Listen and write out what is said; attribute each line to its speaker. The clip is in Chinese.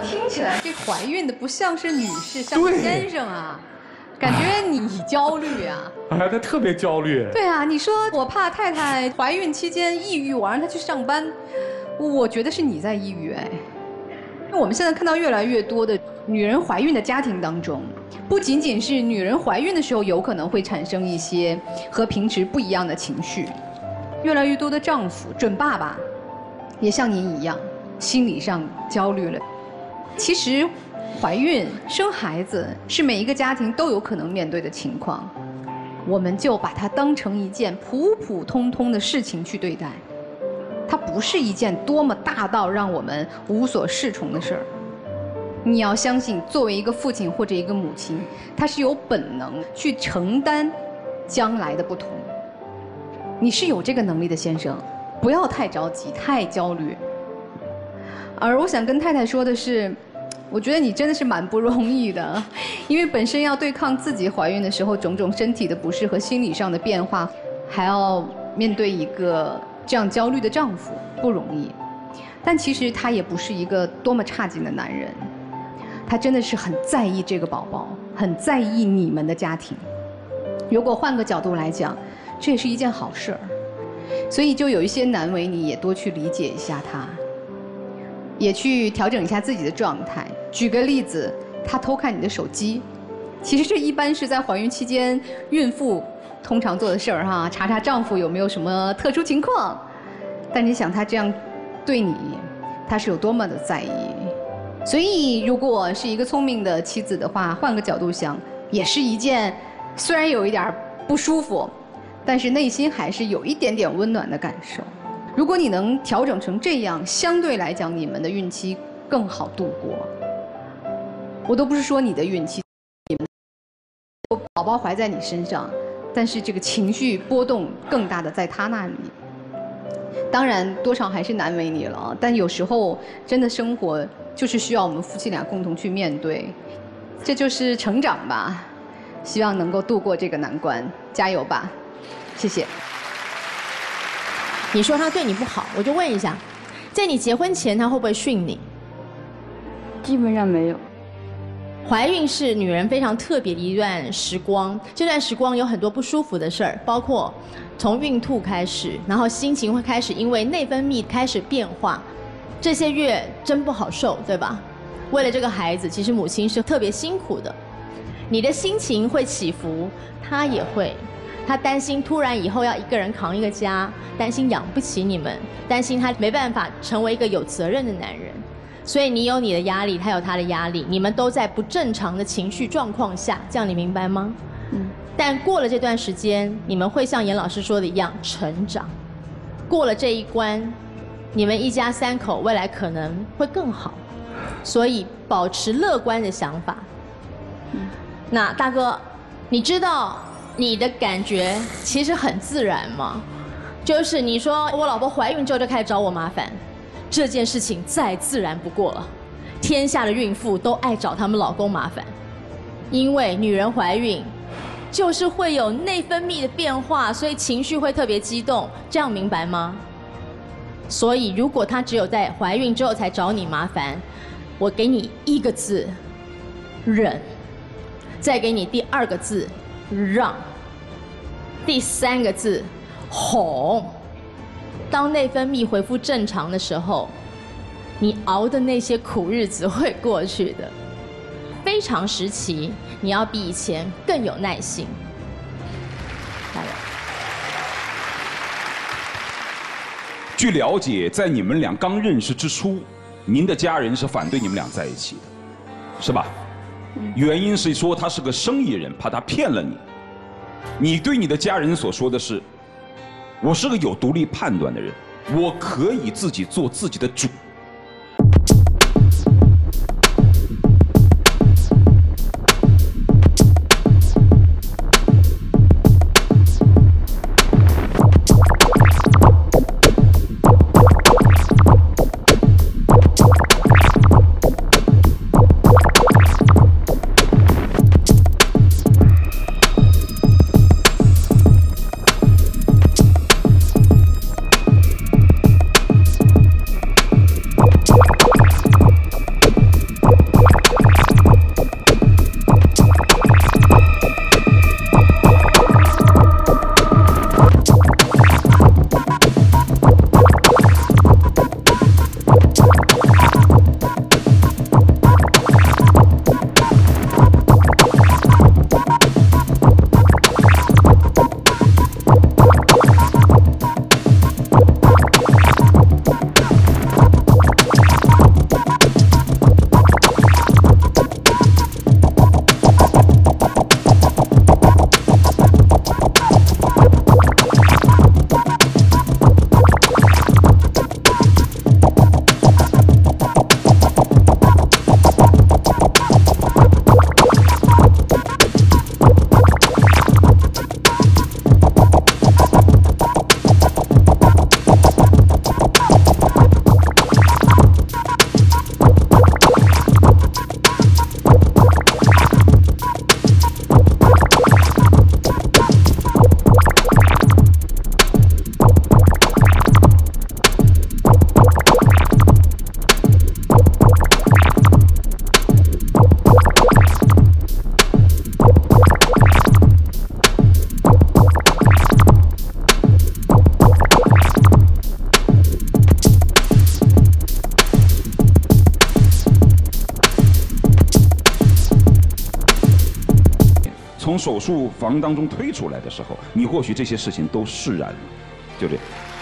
Speaker 1: 听起来这怀孕的不像是女士，像是先生啊，感觉你焦虑啊。
Speaker 2: 哎，他特别焦虑。
Speaker 1: 对啊，你说我怕太太怀孕期间抑郁，我让她去上班，我觉得是你在抑郁哎。因为我们现在看到越来越多的女人怀孕的家庭当中，不仅仅是女人怀孕的时候有可能会产生一些和平时不一样的情绪，越来越多的丈夫准爸爸也像您一样，心理上焦虑了。其实，怀孕生孩子是每一个家庭都有可能面对的情况，我们就把它当成一件普普通通的事情去对待。它不是一件多么大到让我们无所适从的事儿。你要相信，作为一个父亲或者一个母亲，他是有本能去承担将来的不同。你是有这个能力的，先生，不要太着急、太焦虑。而我想跟太太说的是，我觉得你真的是蛮不容易的，因为本身要对抗自己怀孕的时候种种身体的不适和心理上的变化，还要面对一个这样焦虑的丈夫，不容易。但其实他也不是一个多么差劲的男人，他真的是很在意这个宝宝，很在意你们的家庭。如果换个角度来讲，这也是一件好事儿。所以就有一些难为你，也多去理解一下他，也去调整一下自己的状态。举个例子，他偷看你的手机，其实这一般是在怀孕期间孕妇通常做的事儿哈，查查丈夫有没有什么特殊情况。但你想他这样对你，他是有多么的在意。所以如果是一个聪明的妻子的话，换个角度想，也是一件虽然有一点不舒服，但是内心还是有一点点温暖的感受。如果你能调整成这样，相对来讲你们的孕期更好度过。我都不是说你的孕期，宝宝怀在你身上，但是这个情绪波动更大的在他那里。当然多少还是难为你了，但有时候真的生活就是需要我们夫妻俩共同去面对，这就是成长吧。希望能够度过这个难关，加油吧，谢谢。
Speaker 3: 你说他对你不好，我就问一下，在你结婚前他会不会训你？
Speaker 4: 基本上没有。
Speaker 3: 怀孕是女人非常特别的一段时光，这段时光有很多不舒服的事儿，包括从孕吐开始，然后心情会开始因为内分泌开始变化，这些月真不好受，对吧？为了这个孩子，其实母亲是特别辛苦的。你的心情会起伏，他也会。他担心突然以后要一个人扛一个家，担心养不起你们，担心他没办法成为一个有责任的男人。所以你有你的压力，他有他的压力，你们都在不正常的情绪状况下，这样你明白吗？但过了这段时间，你们会像严老师说的一样成长。过了这一关，你们一家三口未来可能会更好。所以保持乐观的想法。那大哥，你知道你的感觉其实很自然吗？就是你说我老婆怀孕之后就开始找我麻烦，这件事情再自然不过了。天下的孕妇都爱找他们老公麻烦，因为女人怀孕就是会有内分泌的变化，所以情绪会特别激动，这样明白吗？所以如果她只有在怀孕之后才找你麻烦，我给你一个字：忍。再给你第二个字：让。第三个字：哄。当内分泌恢复正常的时候，你熬的那些苦日子会过去的。非常时期，你要比以前更有耐心。加油！
Speaker 5: 据了解，在你们俩刚认识之初，您的家人是反对你们俩在一起的，是吧？原因是说他是个生意人，怕他骗了你。你对你的家人所说的是：我是个有独立判断的人，我可以自己做自己的主。 从手术房当中推出来的时候，你或许这些事情都释然了，就这样。